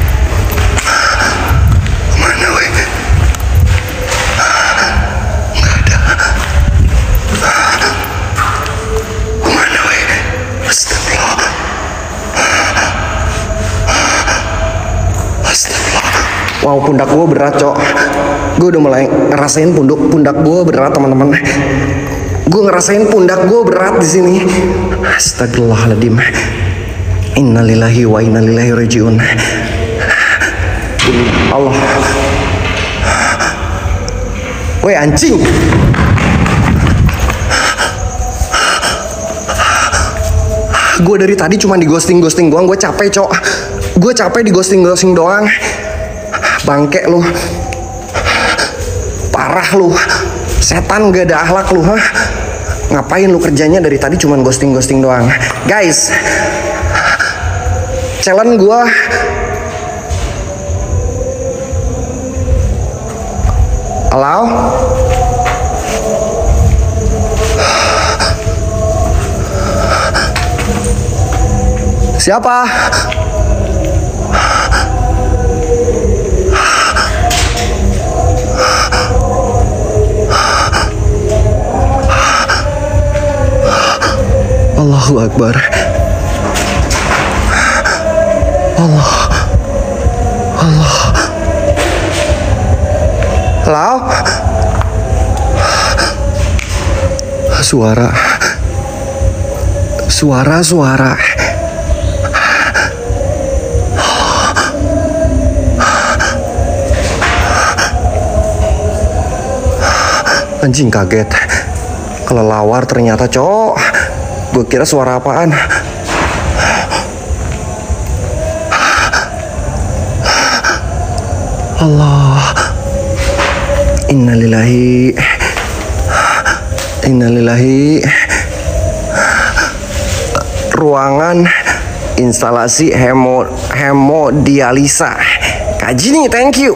Kemana weh? Nggak ada. Kemana weh? Astagfirullah. Astagfirullah. Wow, pundak gue berat, Cok. Gue udah mulai ngerasain pundak pundak gue berat, teman-teman. Gue ngerasain pundak gue berat di sini. Astagfirullahaladzim. Innalillahi wa innalillahi rajiun. Allah. Woi anjing. Gue dari tadi cuma di ghosting ghosting doang. Gue capek, Cok. Gue capek di ghosting ghosting doang. Bangke lu. Parah lu. Setan gak ada akhlak lu, hah? Ngapain lu kerjanya dari tadi cuman ghosting-ghosting doang? Guys, challenge gua Halo? Siapa? Allahu Akbar. Allah. Allah. Halo? Suara. Suara-suara. Anjing, kaget. Kelelawar ternyata, Cok. Gue kira suara apaan. Allah. Innalillahi. Innalillahi. Ruangan instalasi hemo hemodialisa. Kaji nih, thank you.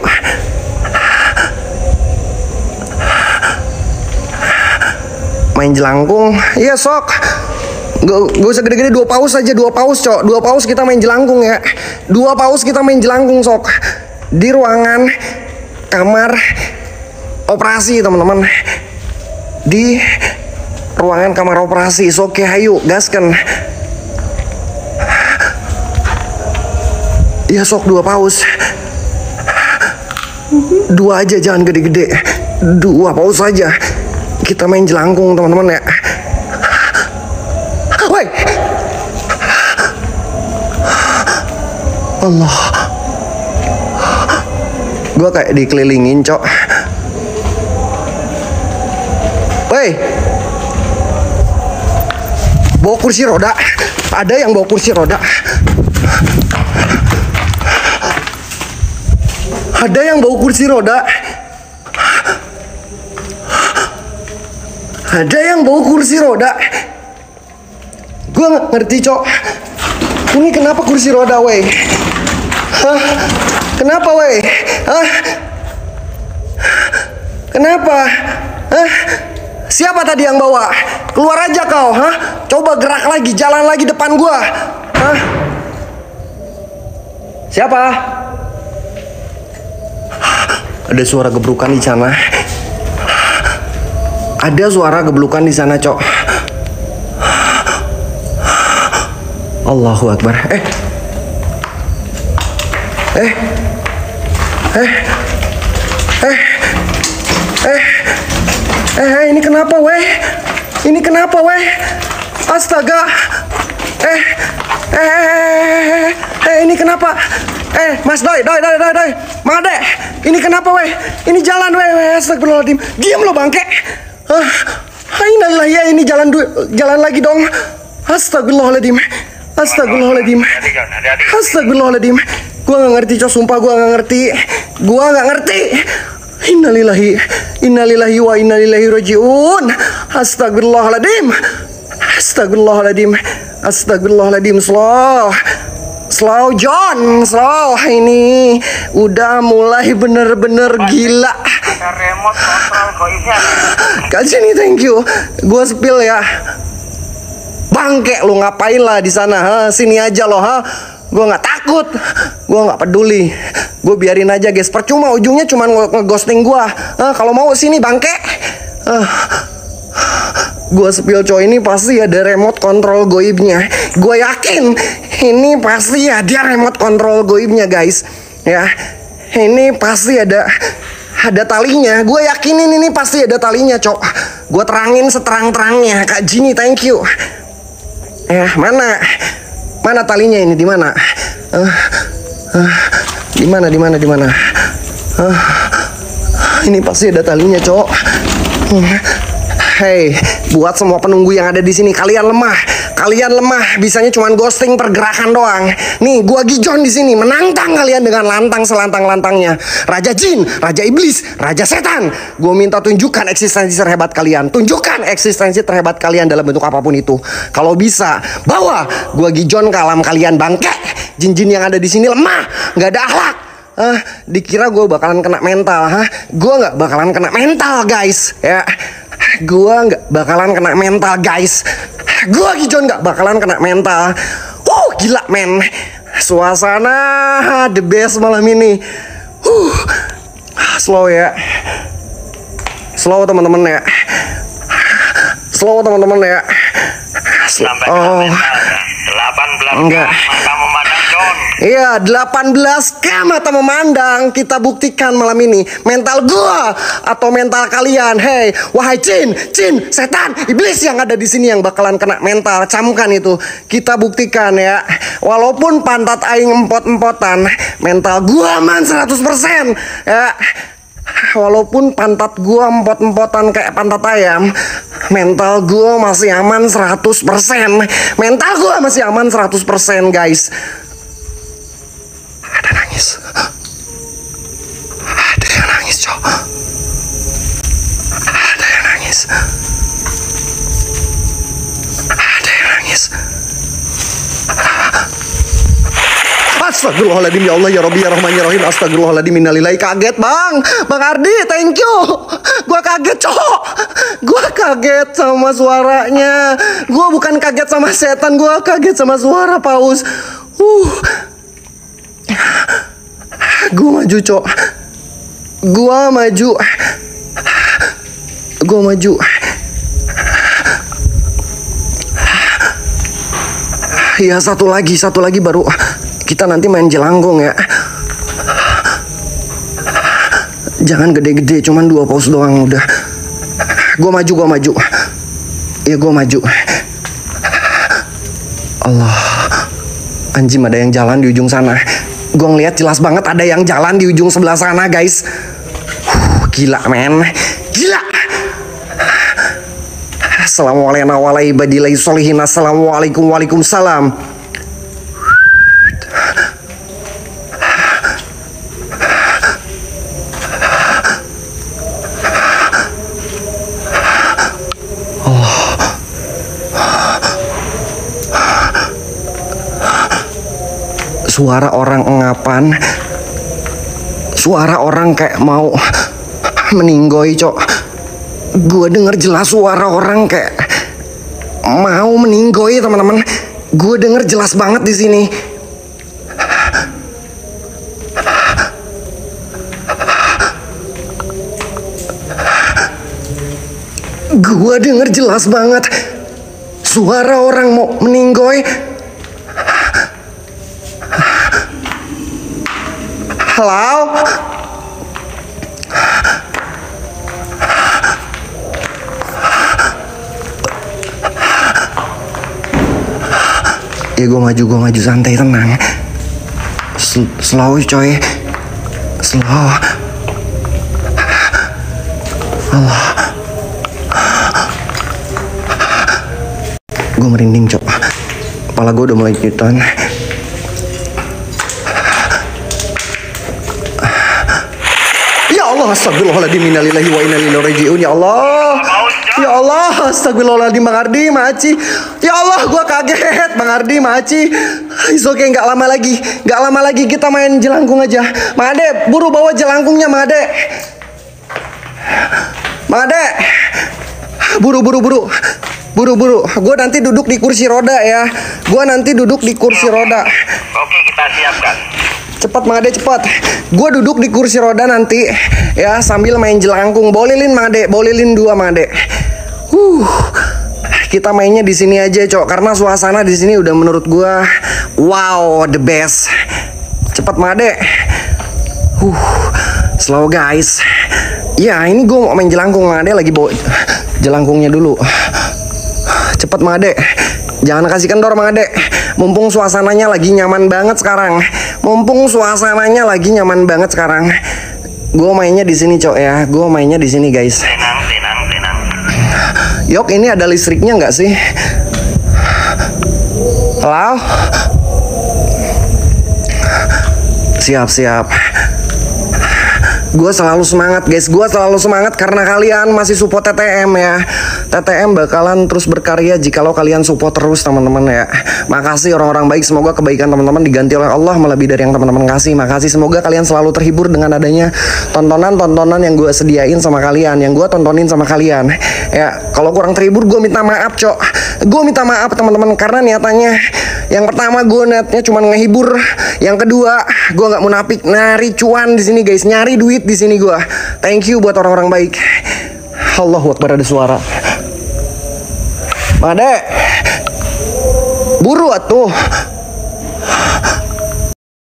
Main jelangkung, iya sok. Gak, gak usah gede-gede, dua paus aja, dua paus, Cok. Dua paus kita main jelangkung ya. Dua paus kita main jelangkung, sok. Di ruangan kamar operasi, teman-teman. Di ruangan kamar operasi. Oke, hayu, gaskan. Ya sok, dua paus. Dua aja, jangan gede-gede. Dua paus aja. Kita main jelangkung, teman-teman ya. Woi. Allah. Gua kayak dikelilingin, Cok. Woi. Bawa kursi roda. Ada yang bawa kursi roda. Ada yang bawa kursi roda. Ada yang bawa kursi roda. Gue gak ngerti, Cok. Ini kenapa kursi roda, wey? Hah? Kenapa, wey? Hah? Kenapa? Hah? Siapa tadi yang bawa? Keluar aja kau, hah? Coba gerak lagi, jalan lagi depan gua. Hah? Siapa? Ada suara gebrukan di sana. Ada suara geblukan di sana, Cok. Allahu Akbar. Eh. Eh. Eh. Eh. Eh. Eh, ini kenapa, weh? Ini kenapa, weh? Astaga. Eh. Eh. Eh, ini kenapa? Eh, Mas Doi, Doi, Doi, Doi, Doi. Made. Ini kenapa, weh? Ini jalan, weh, weh. Astagfirullahaladzim. Diam lo, bangke. Ah, inilah ya, ini jalan jalan lagi dong. Astagfirullahaladzim. Astagfirullahaladzim. Astagfirullahaladzim. Gua nggak ngerti, Cok. Sumpah gua nggak ngerti. Gua nggak ngerti. Innalillahi, innalillahi wa innalillahi rajiun. Astagfirullahaladzim. Astagfirullahaladzim. Astagfirullahaladzim. Slow. Slow John, slow. Ini udah mulai bener-bener gila. Ada remote kontrol goibnya. Kak sini, thank you. Gua spill ya. Bangke lu ngapain lah di sana? Ha? Sini aja lo, ha? Gua nggak takut. Gua nggak peduli. Gue biarin aja, guys. Percuma ujungnya cuma nge-ghosting gua. Ha? Kalau mau sini bangke. Uh. Gue spill coy, ini pasti ada remote control goibnya. Gue yakin ini pasti ada remote control goibnya, guys. Ya, ini pasti ada ada talinya. Gue yakinin ini pasti ada talinya, cok. Gue terangin seterang-terangnya, Kak Jini, thank you. Ya, mana mana talinya ini, di mana? Uh, uh, di mana di mana di mana? Uh, ini pasti ada talinya, cok. Uh. Hey, buat semua penunggu yang ada di sini, kalian lemah, kalian lemah, bisanya cuma ghosting pergerakan doang. Nih, gua Gijon di sini menantang kalian dengan lantang selantang-lantangnya. Raja Jin, Raja Iblis, Raja Setan. Gua minta tunjukkan eksistensi terhebat kalian, tunjukkan eksistensi terhebat kalian dalam bentuk apapun itu. Kalau bisa, bawa gua Gijon ke alam kalian, bangke. Jin-jin yang ada di sini lemah, nggak ada akhlak. Ah, dikira gue bakalan kena mental, ha? Gue nggak bakalan kena mental, guys. Ya. Gua nggak bakalan kena mental, guys. Gua Gijon nggak bakalan kena mental. Uh, gila men. Suasana the best malam ini. Uh, slow ya. Slow teman-teman ya. Slow teman-teman ya. Sampai oh. delapan belas Enggak. mata memandang John. Iya, delapan belas K mata memandang. Kita buktikan malam ini mental gua atau mental kalian. Hey, wahai Jin, Jin, setan, iblis yang ada di sini yang bakalan kena mental. Camkan itu. Kita buktikan ya. Walaupun pantat aing empot-empotan, mental gua aman seratus persen. Ya. Walaupun pantat gua empot-empotan kayak pantat ayam, mental gua masih aman seratus persen. Mental gua masih aman seratus persen, guys. Ada nangis. Ada yang nangis, cok. Ada yang nangis. Ada yang nangis. Astagfirullahaladzim, ya Allah, ya Rabbi, ya Rahman, ya Rahim. Astagfirullahaladzim, innalillahi. Kaget, Bang. Bang Ardi, thank you. Gua kaget, cok. Gua kaget sama suaranya. Gua bukan kaget sama setan, gua kaget sama suara paus. Uh. Gua maju, cok. Gua maju. Gua maju. Ya, satu lagi, satu lagi baru kita nanti main jelangkung ya. Jangan gede-gede, cuman dua pause doang udah. Gue maju, gue maju. Ya gue maju. Allah, anjim, ada yang jalan di ujung sana. Gue ngeliat jelas banget ada yang jalan di ujung sebelah sana, guys. Huh, gila men, gila. Assalamualaikum warahmatullahi wabarakatuh. Assalamualaikum waalaikumsalam. Suara orang engapan, suara orang kayak mau meninggoy, cok. Gue denger jelas suara orang kayak mau meninggoy, teman-teman. Gue denger jelas banget di sini. Gue denger jelas banget suara orang mau meninggoy. Halo? Ya gue maju, gue maju santai, tenang. Sl slow coy. Slow. Allah. Gue merinding cok. Kepala gue udah mulai nyutan. Ya Allah, astagfirullahaladzim, innalillahi wa inna ilaihi raji'un. Ya Allah. Ya Allah, astagfirullahaladzim, Bang Ardi, Maci. Ya Allah, gue kaget, Bang Ardi, Maci. It's okay, gak lama lagi. Gak lama lagi kita main jelangkung aja. Mang Ade, buru bawa jelangkungnya, Mang Ade. Mang Ade. Buru, buru, buru. Buru, buru. Gue nanti duduk di kursi roda ya. Gue nanti duduk di kursi roda. Oke, kita siapkan. Cepat Mang Ade, cepat. Gue duduk di kursi roda nanti ya sambil main jelangkung. Bawa lilin Mang Ade, bawa lilin dua Mang Ade. Huh. Kita mainnya di sini aja, Cok, karena suasana di sini udah menurut gue wow, the best. Cepat Mang Ade. Huh. Slow guys. Ya, ini gue mau main jelangkung. Mang Ade lagi bawa jelangkungnya dulu. Cepet Mang Ade, jangan kasih kendor Mang Ade. Mumpung suasananya lagi nyaman banget sekarang. Mumpung suasananya lagi nyaman banget sekarang. Gue mainnya di sini cok ya. Gue mainnya di sini guys. Tenang, tenang, tenang. Yok, ini ada listriknya nggak sih? Halo? Siap, siap. Gue selalu semangat guys, gue selalu semangat karena kalian masih support T T M ya. T T M bakalan terus berkarya jikalau kalian support terus teman-teman ya. Makasih orang-orang baik, semoga kebaikan teman-teman diganti oleh Allah melebihi dari yang teman-teman kasih. Makasih, semoga kalian selalu terhibur dengan adanya tontonan-tontonan yang gue sediain sama kalian, yang gue tontonin sama kalian. Ya, kalau kurang terhibur gue minta maaf cok. Gue minta maaf teman-teman karena niatannya yang pertama gue niatnya cuma ngehibur, yang kedua gue nggak munafik, nyari cuan di sini guys, nyari duit di sini gue. Thank you buat orang-orang baik. Allahu Akbar, ada suara. Mang Ade, buru atuh.